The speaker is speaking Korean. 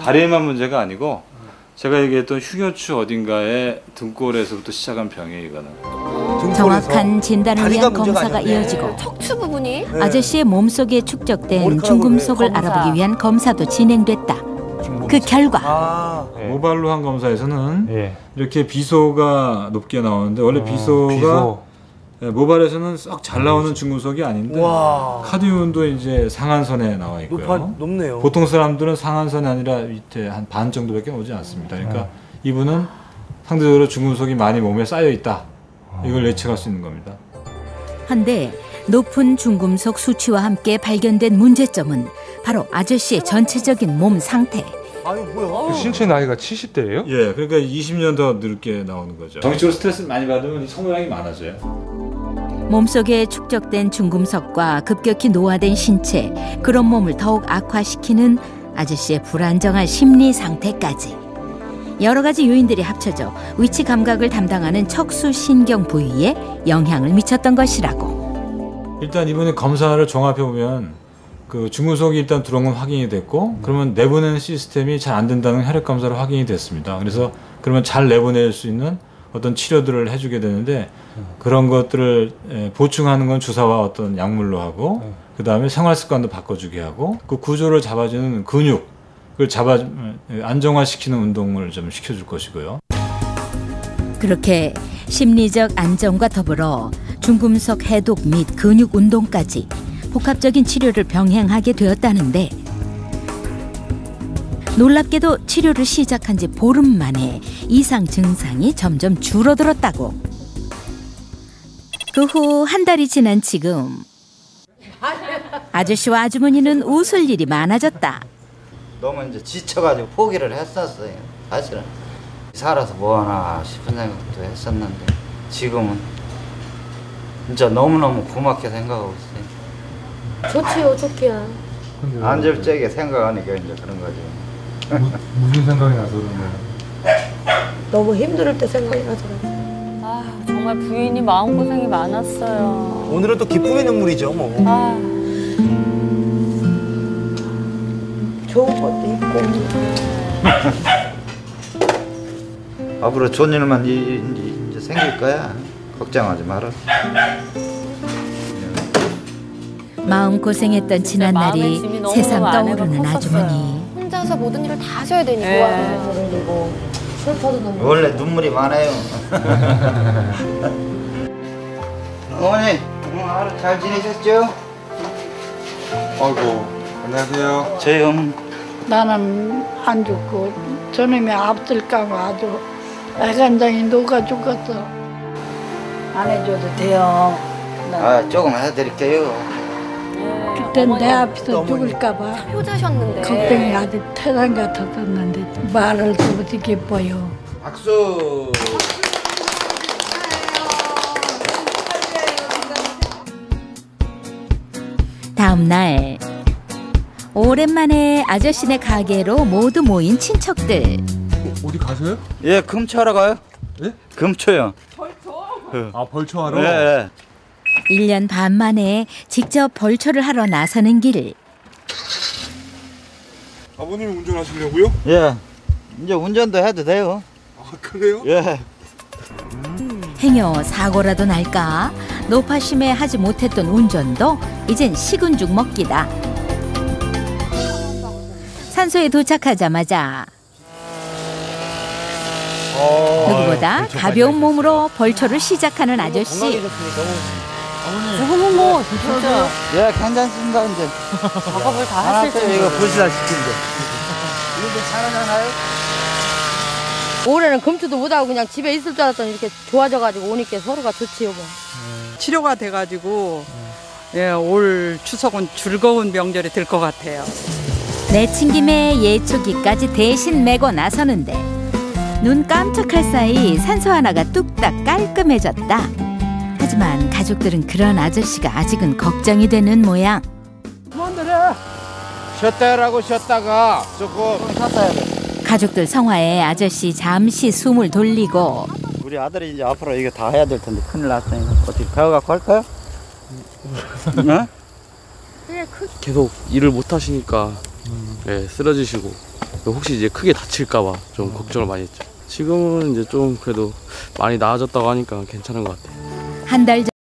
다리에만 문제가 아니고 제가 얘기했던 흉요추 어딘가에 등골에서부터 시작한 병이에요, 이거는. 정확한 진단을 위한 검사가 이어지고 척추 부분이 아저씨의 몸속에 축적된 중금속을 알아보기 위한 검사도 진행됐다. 그 결과 모발로 한 검사에서는 이렇게 비소가 높게 나오는데 원래 비소가 모발에서는 썩 잘 나오는 중금속이 아닌데 카디움도 이제 상한선에 나와 있고요. 높네요. 보통 사람들은 상한선이 아니라 밑에 한 반 정도밖에 오지 않습니다. 그러니까 이분은 상대적으로 중금속이 많이 몸에 쌓여 있다. 이걸 예측할 수 있는 겁니다. 한데 높은 중금속 수치와 함께 발견된 문제점은 바로 아저씨의 전체적인 몸 상태. 아유 뭐야? 신체 나이가 70대예요? 예, 그러니까 20년 더 늙게 나오는 거죠. 정신적으로 스트레스를 많이 받으면 성모양이 많아져요. 몸속에 축적된 중금속과 급격히 노화된 신체, 그런 몸을 더욱 악화시키는 아저씨의 불안정한 심리 상태까지. 여러 가지 요인들이 합쳐져 위치 감각을 담당하는 척수신경 부위에 영향을 미쳤던 것이라고. 일단 이번에 검사를 종합해 보면 그 중금속이 일단 들어온 건 확인이 됐고 그러면 내보내는 시스템이 잘 안 된다는 혈액 검사로 확인이 됐습니다. 그래서 그러면 잘 내보낼 수 있는 어떤 치료들을 해주게 되는데 그런 것들을 보충하는 건 주사와 어떤 약물로 하고 그 다음에 생활 습관도 바꿔주게 하고 그 구조를 잡아주는 근육을 안정화시키는 운동을 좀 시켜줄 것이고요. 그렇게 심리적 안정과 더불어 중금속 해독 및 근육 운동까지 복합적인 치료를 병행하게 되었다는데 놀랍게도 치료를 시작한 지 보름 만에 이상 증상이 점점 줄어들었다고. 그 후 한 달이 지난 지금 아저씨와 아주머니는 웃을 일이 많아졌다. 너무 이제 지쳐가지고 포기를 했었어요. 사실은 살아서 뭐하나 싶은 생각도 했었는데 지금은 진짜 너무너무 고맙게 생각하고 있어요. 좋지요, 좋기야. 안절제게 생각하니까 이제 그런 거지. 무슨 생각이 나서 그런 거예요? 너무 힘들 때 생각이 나더라고요. 아, 정말 부인이 마음고생이 많았어요. 오늘은 또 기쁨의 눈물이죠, 뭐. 아. 좋은 것도 있고. 앞으로 좋은 일만 이제 생길 거야. 걱정하지 마라. 마음고생했던 지난날이 새삼 떠오르는 아주머니. 혼자서 모든 일을 다 하셔야 되니까. 그리고 슬퍼도 너무. 원래 눈물이 많아요. 어머니, 하루 잘 지내셨죠? 아이고, 안녕하세요. 저희 나는 안 죽고 저놈이 앞질까봐 아주 애간장이 녹아 죽었어. 안 해줘도 돼요. 조금 해드릴게요. 그땐 내 앞에서 죽을까봐 효자셨는데. 걱정이 아주 태산 같았었는데 말을 또 어떻게 예뻐요. 박수. 다음 날 오랜만에 아저씨네 가게로 모두 모인 친척들. 어디 가세요? 예, 금초하러 가요. 예? 금초요. 아, 벌초하러? 예. 1년 반 만에 직접 벌초를 하러 나서는 길. 아버님 운전하시려고요? 예. 이제 운전도 해도 돼요. 아, 그래요? 예. 행여 사고라도 날까 노파심에 하지 못했던 운전도 이젠 식은 죽 먹기다. 산소에 도착하자마자 누구보다 가벼운 몸으로 벌초를 시작하는 아저씨. 지금은 뭐 진짜 예, 괜찮습니다. 이제 작업을 다 하실 텐데. 이거 불시다시킨데. 이거 괜찮아요? 올해는 금투도 못하고 그냥 집에 있을 줄 알았더니 이렇게 좋아져가지고 오니까 서로가 좋지요 뭐. 치료가 돼가지고 예, 올 추석은 즐거운 명절이 될 것 같아요. 내친 김에 예초기까지 대신 메고 나서는데 눈 깜짝할 사이 산소 하나가 뚝딱 깔끔해졌다. 하지만 가족들은 그런 아저씨가 아직은 걱정이 되는 모양. 쉬었다라고 쉬었다가 조금 탔어야 돼. 가족들 성화에 아저씨 잠시 숨을 돌리고 우리 아들이 이제 앞으로 이거 다 해야 될 텐데 큰일 났으니까 어떻게 배워갖고 할까요? 계속 일을 못 하시니까 네, 쓰러지시고 혹시 이제 크게 다칠까봐 좀 걱정을 많이 했죠. 지금은 이제 좀 그래도 많이 나아졌다고 하니까 괜찮은 것 같아요. 한 달 전